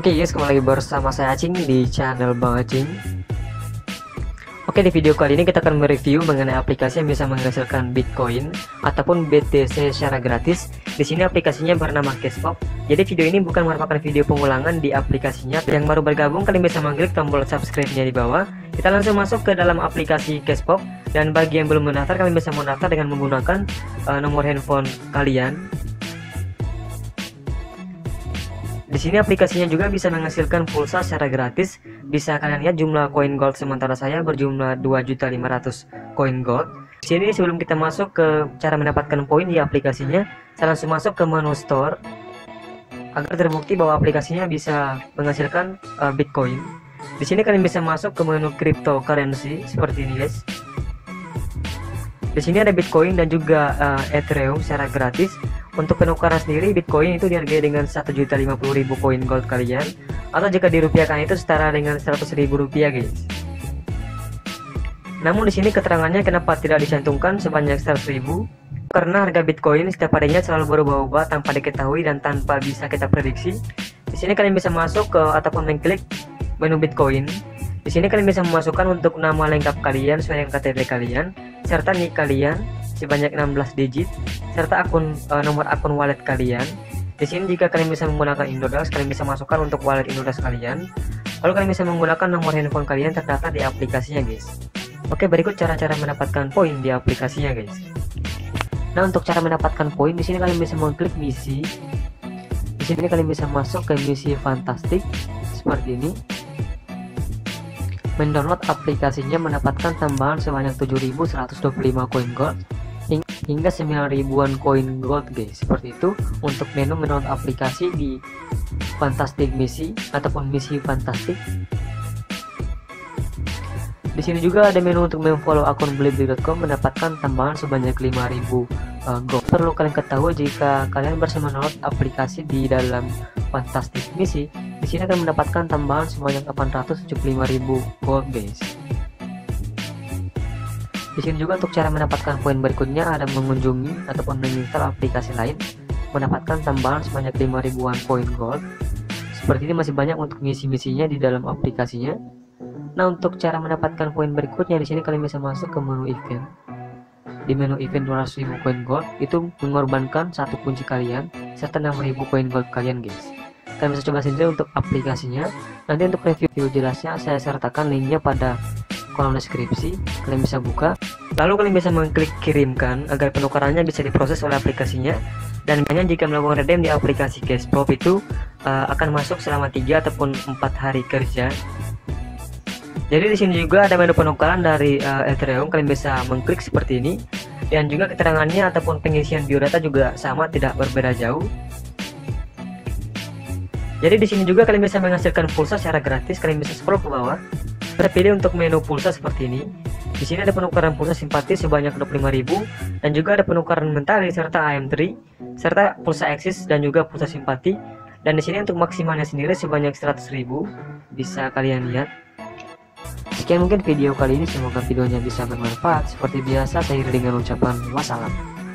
Oke guys, kembali lagi bersama saya Acing di channel Bang Acing. Oke, di video kali ini kita akan mereview mengenai aplikasi yang bisa menghasilkan Bitcoin ataupun BTC secara gratis. Di sini aplikasinya bernama Cashpop. Jadi video ini bukan merupakan video pengulangan di aplikasinya. Yang baru bergabung kalian bisa mengklik tombol subscribe-nya di bawah. Kita langsung masuk ke dalam aplikasi Cashpop. Dan bagi yang belum mendaftar, kalian bisa mendaftar dengan menggunakan nomor handphone kalian. Di sini aplikasinya juga bisa menghasilkan pulsa secara gratis. Bisa kalian lihat jumlah koin gold sementara saya berjumlah 2.500.000 koin gold. Di sini sebelum kita masuk ke cara mendapatkan poin di aplikasinya, saya langsung masuk ke menu store agar terbukti bahwa aplikasinya bisa menghasilkan Bitcoin. Di sini kalian bisa masuk ke menu cryptocurrency seperti ini guys. Di sini ada Bitcoin dan juga Ethereum secara gratis. Untuk penukaran sendiri, Bitcoin itu dihargai dengan 1.050.000 koin gold kalian, atau jika dirupiahkan itu setara dengan 100.000 rupiah guys. Namun di sini keterangannya kenapa tidak dicantumkan sebanyak 100.000? Karena harga Bitcoin setiap harinya selalu berubah-ubah tanpa diketahui dan tanpa bisa kita prediksi. Di sini kalian bisa masuk ke ataupun mengklik menu Bitcoin. Di sini kalian bisa memasukkan untuk nama lengkap kalian sesuai dengan KTP kalian, serta NIK kalian sebanyak 16 digit, serta nomor akun wallet kalian. Di sini jika kalian bisa menggunakan Indodax, kalian bisa masukkan untuk wallet Indodax kalian. Lalu kalian bisa menggunakan nomor handphone kalian terdaftar di aplikasinya guys. Oke, berikut cara-cara mendapatkan poin di aplikasinya guys. Nah, untuk cara mendapatkan poin, di sini kalian bisa mengklik misi. Di sini kalian bisa masuk ke misi fantastik seperti ini. Mendownload aplikasinya mendapatkan tambahan sebanyak 7.125 koin gold hingga 9.000-an koin gold guys. Seperti itu untuk menu mendownload aplikasi di Fantastic Misi ataupun misi fantastik. Di sini juga ada menu untuk memfollow akun blibli.com mendapatkan tambahan sebanyak 5.000 gold. Perlu kalian ketahui jika kalian bersama mendownload aplikasi di dalam Fantastic Misi, di sini akan mendapatkan tambahan sebanyak 875.000 gold guys. Di sini juga untuk cara mendapatkan poin berikutnya ada mengunjungi ataupun menginstal aplikasi lain mendapatkan tambahan sebanyak 5.000-an koin gold. Seperti ini masih banyak untuk misi-misinya di dalam aplikasinya. Nah, untuk cara mendapatkan poin berikutnya, di sini kalian bisa masuk ke menu event. Di menu event 200.000 koin gold itu mengorbankan satu kunci kalian serta 6.000 koin gold kalian guys. Kalian bisa coba sendiri untuk aplikasinya. Nanti untuk review jelasnya saya sertakan linknya pada kolom deskripsi, kalian bisa buka. Lalu kalian bisa mengklik kirimkan agar penukarannya bisa diproses oleh aplikasinya. Dan hanya jika melakukan redeem di aplikasi Cashpop itu akan masuk selama 3 ataupun 4 hari kerja. Jadi di sini juga ada menu penukaran dari Ethereum, kalian bisa mengklik seperti ini. Dan juga keterangannya ataupun pengisian biodata juga sama, tidak berbeda jauh. Jadi di sini juga kalian bisa menghasilkan pulsa secara gratis. Kalian bisa scroll ke bawah. Kita pilih untuk menu pulsa seperti ini. Di sini ada penukaran pulsa simpati sebanyak 25.000 dan juga ada penukaran mentari serta AM3 serta pulsa Axis dan juga pulsa simpati. Dan di sini untuk maksimalnya sendiri sebanyak 100.000. Bisa kalian lihat. Sekian mungkin video kali ini, semoga videonya bisa bermanfaat. Seperti biasa saya akhiri dengan ucapan wassalam.